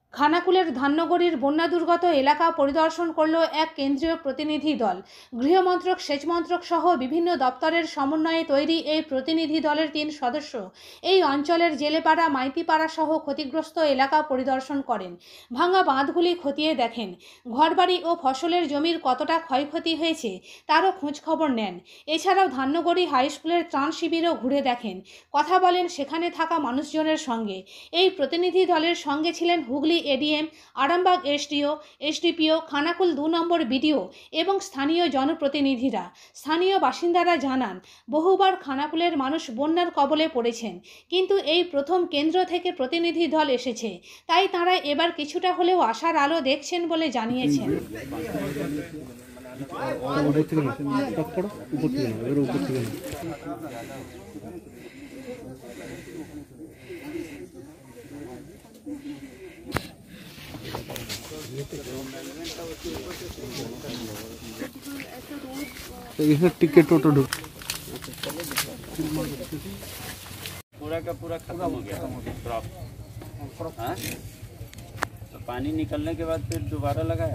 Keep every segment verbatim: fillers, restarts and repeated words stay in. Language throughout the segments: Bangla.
খানাকুলের ধান্যগড়ির বন্যা দুর্গত এলাকা পরিদর্শন করল এক কেন্দ্রীয় প্রতিনিধি দল। গৃহমন্ত্রক, সেচ মন্ত্রক সহ বিভিন্ন দপ্তরের সমন্বয়ে তৈরি এই প্রতিনিধি দলের তিন সদস্য এই অঞ্চলের জেলেপাড়া, মাইতিপাড়া সহ ক্ষতিগ্রস্ত এলাকা পরিদর্শন করেন। ভাঙা বাঁধগুলি খতিয়ে দেখেন। ঘরবাড়ি ও ফসলের জমির কতটা ক্ষয়ক্ষতি হয়েছে তারও খোঁজখবর নেন। এছাড়াও ধান্যগড়ি হাই স্কুলের ত্রাণ শিবিরও ঘুরে দেখেন, কথা বলেন সেখানে থাকা মানুষজনের সঙ্গে। এই প্রতিনিধি দলের সঙ্গে ছিলেন Hooghly ADM, Arambagh SDO, SDPO, Khanakul দু নম্বর বিডিও এবং স্থানীয় জনপ্রতিনিধিরা। স্থানীয় বাসিন্দারা জানান, বহুবার খানাকুলের মানুষ বন্যার কবলে পড়েছেন, কিন্তু এই প্রথম কেন্দ্র থেকে প্রতিনিধি দল এসেছে, তাই তাঁরা এবার কিছুটা হলেও আশার আলো দেখছেন বলে জানিয়েছেন। टिकट टोटो पूरा का पूरा खत्म हो गया क्रॉप। हाँ? तो पानी निकलने के बाद फिर दोबारा लगाया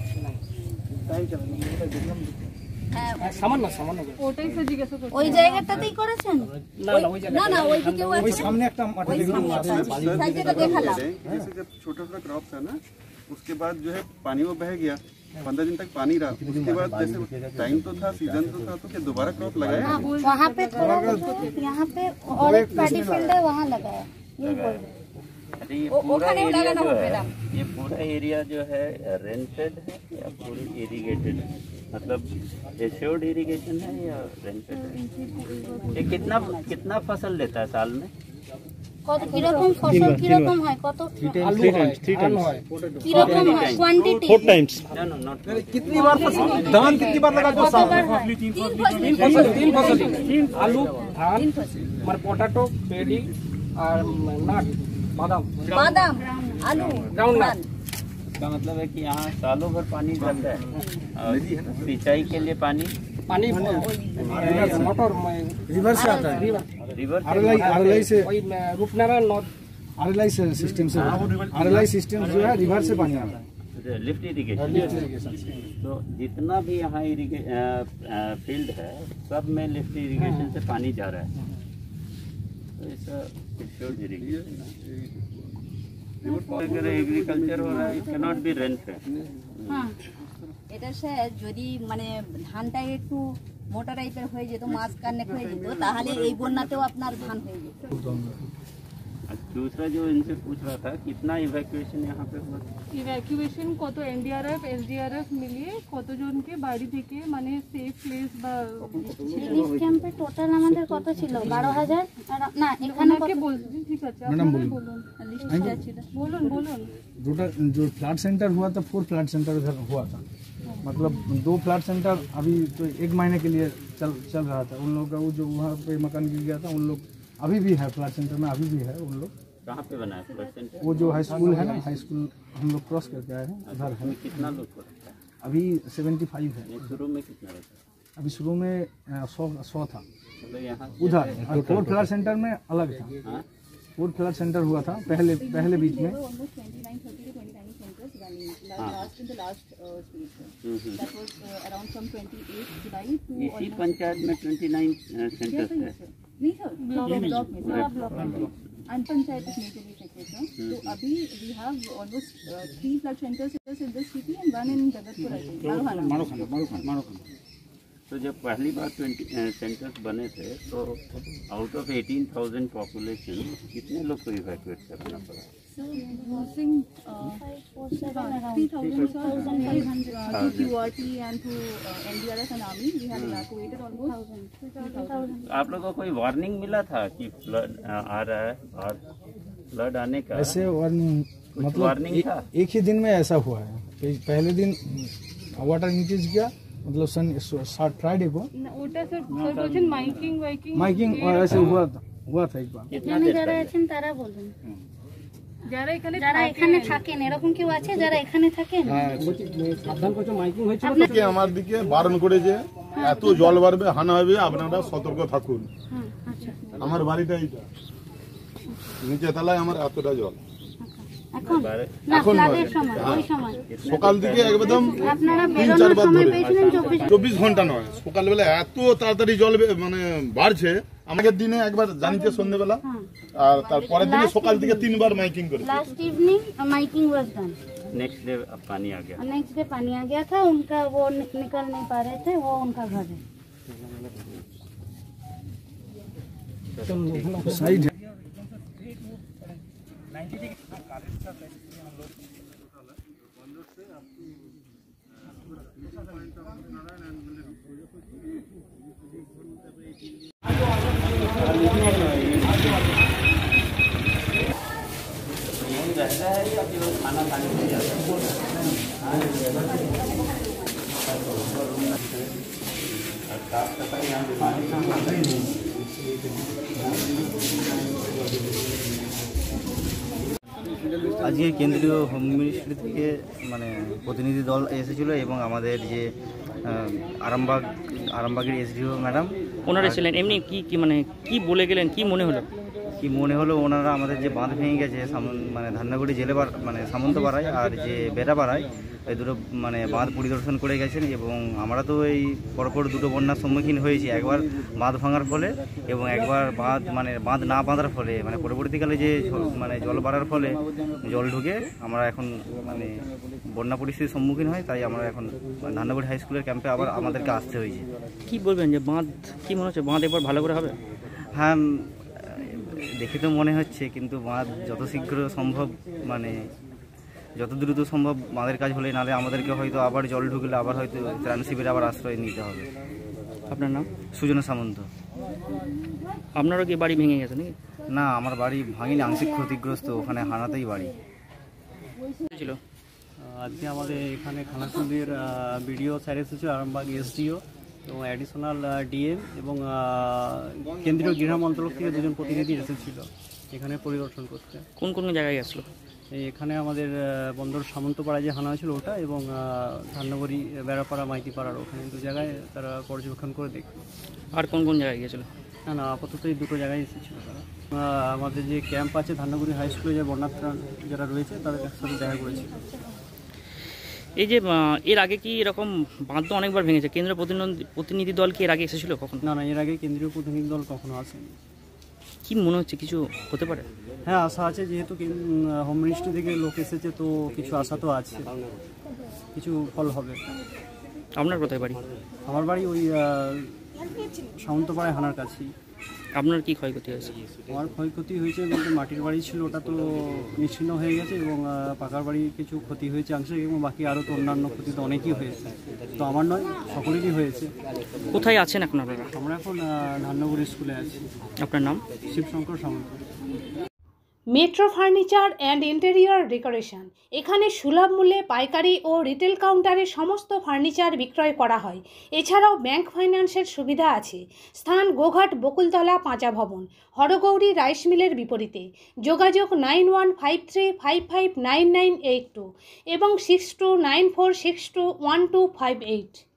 সামান্য সামান্য ওটাই সজি গেছে। ওই জায়গাটাতেই করেছেন? না না ওই জায়গা না না ওইদিকে ওই সামনে একটা মাঠে সাইডটা দেখালাম। जैसे जब छोटा छोटा क्रॉप था ना, उसके बाद जो है पानी वो बह गया, पंद्रह दिन तक पानी रहा। उसके बाद जैसे टाइम तो था, सीजन तो था, तो क्या दोबारा क्रॉप लगाया? वहाँ पे थोड़ा यहाँ पे और एक पैडी फील्ड है, वहाँ लगाया। ये बोल रहे अरे ये पूरा एरिया जो है, ये पूरा एरिया जो है रेंटेड है या पूरी इरिगेटेड है? मतलब एश्योर्ड इरिगेशन है या रेंटेड है? ये कितना कितना फसल लेता है साल में? কত কিরকম ফসল কিরকম হয়? কত আলু হয়, ধান হয়, কিরকম হয় quantity? Four times no no not कितनी बार फसल धान कितनी बार लगा दो साल में? तीन तीन फसल तीन फसल आलू, धान, মানে পটাটো, পেডি আর নাট, বাদাম बादाम, आलू, ग्राउंडनट। का मतलब है कि यहाँ सालों भर पानी रहता है और सिंचाई के लिए पानी पानी मोटर रिवर से आता है, रिवर आरएलआई आरएलआई से वही रूपनारायण नॉर्थ आरएलआई सिस्टम से आरएलआई सिस्टम जो है रिवर से पानी आता है, लिफ्ट इरिगेशन। तो जितना भी यहाँ फील्ड है सब में लिफ्ट इरिगेशन से पानी जा रहा है। तो ऐसा एश्योर्ड इरिगेशन अगर एग्रीकल्चर हो रहा है, it can not be rent. হ্যাঁ এটা স্যার যদি মানে ধানটা একটু মোটা টাইপের হয়ে যেত, মাছ কানেক্ট হয়ে যেত, তাহলে এই বন্যাতেও আপনার ধান হয়ে যেত। दूसरा जो इनसे पूछ रहा था, कितना इवैक्यूएशन यहाँ पे हुआ? ইভ্যাকুয়েশন কত এনডিআরএফ এসডিআরএফ মিলিয়ে কতজনকে বাড়ি থেকে মানে সেফ প্লেস বা রিলিফ ক্যাম্পে টোটাল আমাদের কত ছিল? বারো হাজার না এখানে ওনাকে বলছি। ঠিক আছে मैडम আপনারা बोलिए। বলুন লিস্টটা ছিল। বলুন বলুন टोटल जो फ्लड सेंटर हुआ था, फोर फ्लड सेंटर उधर हुआ था। मतलब दो फ्लड सेंटर अभी तो एक महीने के लिए चल चल रहा था। उन लोगों का वो जो वहाँ पे मकान गिर गया था, उन लोग अभी भी है फ्लड सेंटर में, अभी भी है उन लोग। कहाँ पे बना है फ्लड सेंटर? वो जो हाई स्कूल है ना, हाई स्कूल हम लोग क्रॉस करके आए हैं, उधर है। कितना लोग को रहता है? अभी सेवेंटी फाइव है। शुरू में कितना रहता है? अभी शुरू में सौ सौ था मतलब यहाँ उधर, और फोर फ्लड सेंटर में अलग था। हाँ? फोर फ्लड सेंटर हुआ था पहले पहले बीच में। इसी पंचायत में ट्वेंटी नाइन सेंटर्स है। and panchayat is majorly affected, no? So abhi we have almost uh, three flood centers in this city and one in Jagatpur, I think, Maruhana. Marokhana Marokhana Marokhana तो जब पहली बार ट्वेंटी सेंटर्स बने थे तो out of eighteen thousand population कितने लोग को इवैक्यूएट करना पड़ा? So using uh, three thousand five hundred uh, to Q R T and to uh, N D R F and Army, we have evacuated almost three thousand. आप लोगों को कोई वार्निंग मिला था कि फ्लड आ रहा है और फ्लड आने का? ऐसे वार्निंग मतलब वार्निंग था? ए, एक ही दिन में ऐसा हुआ है। पहले दिन वाटर इंक्रीज किया, मतलब सन फ्राइडे को ওটা স্যার স্যার বলছেন মাইকিং ওয়াইকিং माइकिंग और ऐसे हुआ था हुआ था एक बार। এখানে যারা আছেন তারা বলুন, যারা এখানে যারা এখানে থাকেন এরকম কেউ আছে যারা এখানে থাকেন? সাবধান করতে মাইকিং হয়েছিল কে আমার দিকে বারণ করে যে এত জল বাড়বে, হানা হবে, আপনারা সতর্ক থাকুন। আমার বাড়িটা এইটা, নিচে তলায় আমার এতটা জল। এখন बारह না ফ্লাডের সময় ওই সময় সকাল থেকে একদম আপনারা তিন বেরোনোর চারবার সময় ধরে পেয়েছিলেন চব্বিশ চব্বিশ ঘন্টা নয়, সকালবেলা এত তাড়াতাড়ি জল বে- মানে বাড়ছে, আমাদের দিনে একবার জানিতে সন্ধ্যেবেলা, আর তারপরের দিনে সকাল থেকে তিনবার মাইকিং করে। Last evening miking was done next day अब पानी आ गया। नेक्स्ट डे पानी आ गया था उनका, वो नि- निकल नहीं पा रहे थे, वो उनका घर है। साइड है। আজকে কেন্দ্রীয় হোম মিনিস্ট্রি থেকে মানে প্রতিনিধি দল এসেছিল এবং আমাদের যে আহ, আরামবাগ আরামবাগের এসডিও ম্যাডাম ওনারা ছিলেন। এমনি কি কি মানে কি বলে গেলেন, কি মনে হলো? কি মনে হলো, ওনারা আমাদের যে বাঁধ ভেঙে গেছে সামন- মানে ধান্নাগুড়ি জেলে বার- মানে সামন্তপাড়ায় আর যে বেড়াপাড়ায়, এই দুটো মানে বাঁধ পরিদর্শন করে গেছেন। এবং আমরা তো এই পরপর দুটো বন্যার সম্মুখীন হয়েছি, একবার বাঁধ ভাঙার ফলে এবং একবার বাঁধ মানে বাঁধ না বাঁধার ফলে, মানে পরবর্তীকালে যে ঝ- মানে জল বাড়ার ফলে জল ঢুকে আমরা এখন মানে বন্যা পরিস্থিতির সম্মুখীন হয়। তাই আমরা এখন ধান্নাগুড়ি হাই স্কুলের ক্যাম্পে আবার আমাদেরকে আসতে হয়েছে। কি বলবেন যে বাঁধ কি মনে হচ্ছে, বাঁধ এবার ভালো করে হবে? হ্যাঁ, দেখে তো মনে হচ্ছে, কিন্তু বাঁধ যত শীঘ্র সম্ভব মানে যত দ্রুত সম্ভব বাঁধের কাজ হলে, নাহলে আমাদেরকে হয়তো আবার জল ঢুকলে আবার হয়তো ত্রাণ শিবিরে আবার আশ্রয় নিতে হবে। আপনার নাম? সুজনা সামন্ত। আপনারও কি বাড়ি ভেঙে গেছে নাকি? না, আমার বাড়ি ভাঙিনি, আংশিক ক্ষতিগ্রস্ত, ওখানে হানাতেই বাড়ি ছিল। আজকে আমাদের এখানে খানাকুন্দির বিডিও স্যার এসেছিল, আরামবাগ এসডিও এবং অ্যাডিশনাল ডিএম এবং আহ, কেন্দ্রীয় গৃহ মন্ত্রক থেকে দুজন প্রতিনিধি এসেছিল এখানে পরিদর্শন করতে। কোন কোন জায়গায় গেছিলো? এখানে আমাদের আহ, বন্দর সামন্তপাড়া যে হানা হয়েছিল ওটা, এবং আহ, ধান্নগড়ি বেড়াপাড়া মাইতিপাড়ার ওখানে দু জায়গায় তারা পর্যবেক্ষণ করে দেখলো। আর কোন কোন জায়গায় গিয়েছিলো? না না আপাতত এই দুটো জায়গায় এসেছিল তারা। আহ, আমাদের যে ক্যাম্প আছে ধান্নগড়ি হাই স্কুলে যে বন্যাত্রাণ যারা রয়েছে তাদের সাথে দেখা করেছিল। এই যে আহ, এর আগে কি এরকম বাঁধ তো অনেকবার ভেঙেছে, কেন্দ্রীয় প্রতিনিধি প্রতিনিধি দল কি এর আগে এসেছিল কখন? না না এর আগে কেন্দ্রীয় প্রতিনিধি দল কখনো আসেনি। কি মনে হচ্ছে কিছু হতে পারে? হ্যাঁ, আশা আছে, যেহেতু হোম মিনিস্ট্রি থেকে লোক এসেছে তো কিছু আশা তো আছে, কিছু ফল হবে। আপনার কোথায় বাড়ি? আমার বাড়ি ওই সামন্তপাড়ায় হানার কাছেই। আপনার কি ক্ষয়ক্ষতি হয়েছে? আমার ক্ষয়ক্ষতি হয়েছে বলতে মাটির বাড়ি ছিল, ওটা তো নিশ্চিহ্ন হয়ে গেছে, এবং আহ, পাকার বাড়ির কিছু ক্ষতি হয়েছে আংশিক, এবং বাকি আরও তো অন্যান্য ক্ষতি তো অনেকই হয়েছে, তো আমার নয় সকলেরই হয়েছে। কোথায় আছেন এখন আপনারা? আমরা এখন ধান্নগড়ি স্কুলে আছি। আপনার নাম? Shibshankar Samanta. Metro furniture and interior decoration, এখানে সুলভ মূল্যে পাইকারি ও রিটেল কাউন্টারে সমস্ত ফার্নিচার বিক্রয় করা হয়। এছাড়াও ব্যাংক ফাইন্যান্সের সুবিধা আছে। স্থান গোঘাট বকুলতলা পাঁচা ভবন, হরগৌরী রাইস মিলের বিপরীতে। যোগাযোগ nine one five three five five nine nine eight two এবং six two nine four six two one two five eight.